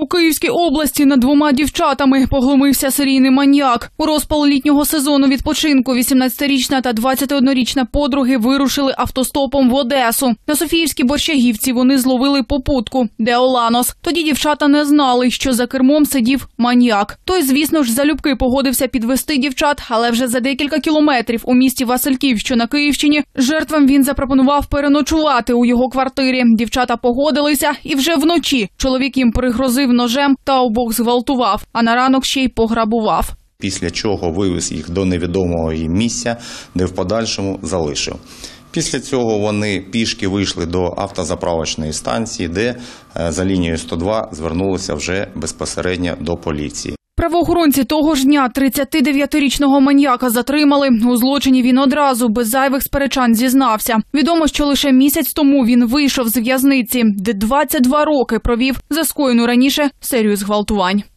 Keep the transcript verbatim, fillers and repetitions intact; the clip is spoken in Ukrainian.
У Київській області над двома дівчатами поглумився серійний маніяк. У розпал літнього сезону відпочинку вісімнадцятирічна та двадцятиоднорічна подруги вирушили автостопом в Одесу. На Софіївській Борщагівці вони зловили попутку – Деоланос. Тоді дівчата не знали, що за кермом сидів маніяк. Той, звісно ж, залюбки погодився підвести дівчат, але вже за декілька кілометрів у місті Васильків, що на Київщині, жертвам він запропонував переночувати у його квартирі. Дівчата погодилися і вже вночі чоловік їм пригрозив ножем та обох зґвалтував, а на ранок ще й пограбував. Після чого вивез їх до невідомого їм місця, де в подальшому залишив. Після цього вони пішки вийшли до автозаправочної станції, де за лінією сто два звернулися вже безпосередньо до поліції. Правоохоронці того ж дня тридцятидев'ятирічного маніяка затримали. У злочині він одразу, без зайвих сперечань, зізнався. Відомо, що лише місяць тому він вийшов з в'язниці, де двадцять два роки провів за скоєну раніше серію зґвалтувань.